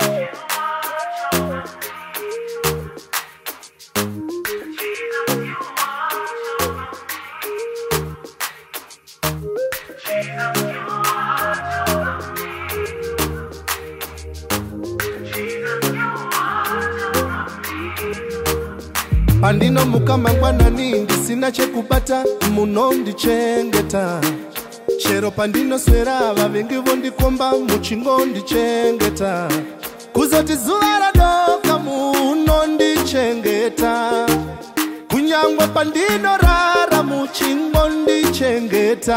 Pandino mukamangwana ningi sina chekubata munondichengeta. Chero pandino swera vavengi vondikomba muchingondichengeta. Kuzoti zuva radoka munondichengeta. Kunyangwe pandino rara muchingondichengeta.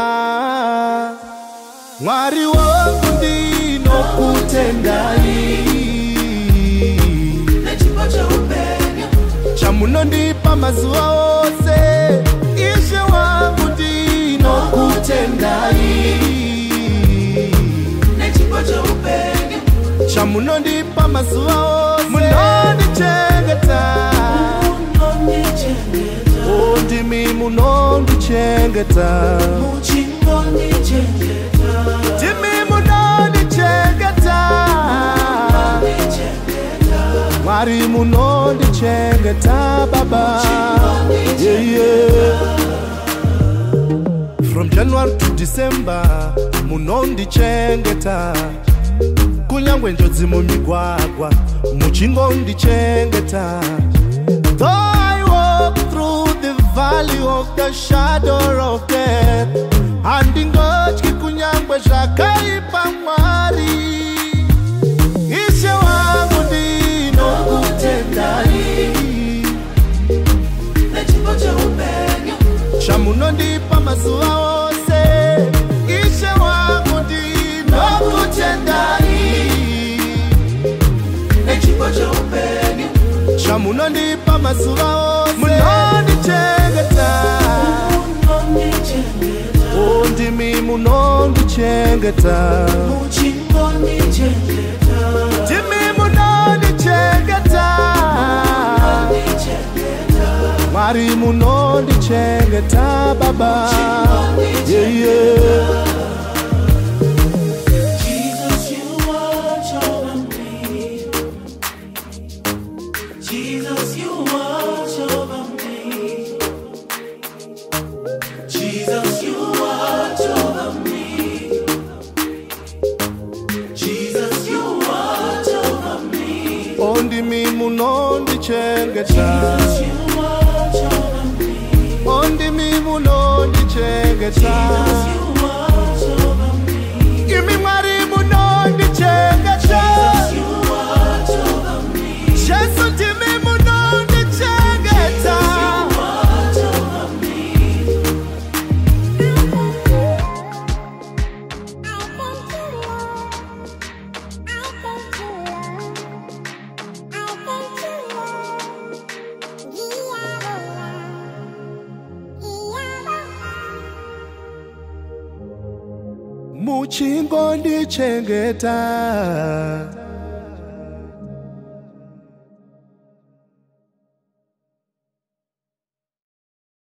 Mwari wangu ndinokutendai. Chamunondipa mazuva ose. Ishe wangu ndinokutendai. Chamunondipa mazuva ose. Munondichengeta. Ndimi munondichengeta. Ndimi munondichengeta. Mwari munondichengeta baba. Yeah, yeah. From January to December munondichengeta. Kunyangwe njodzi mumigwagwa muchingondichengeta. Though I walk through the valley of the shadow of death, handingotyi kunyangwe zvakaipa Mwari. Ishe wangu ndinokutendai. Chamunondipa mazuva ose. Ishe wangu ndinokutendai. Chamunondipa mazuva ose. Munondichengeta. Ndimi munondichengeta. Ndimi munondichengeta. Mwari munondichengeta baba. Yeah, yeah. Ndimi munondichengeta. Ndimi munondichengeta. Imi Mwari munondichengeta. Jesu ndimi munondichengeta. Muchingondichengeta.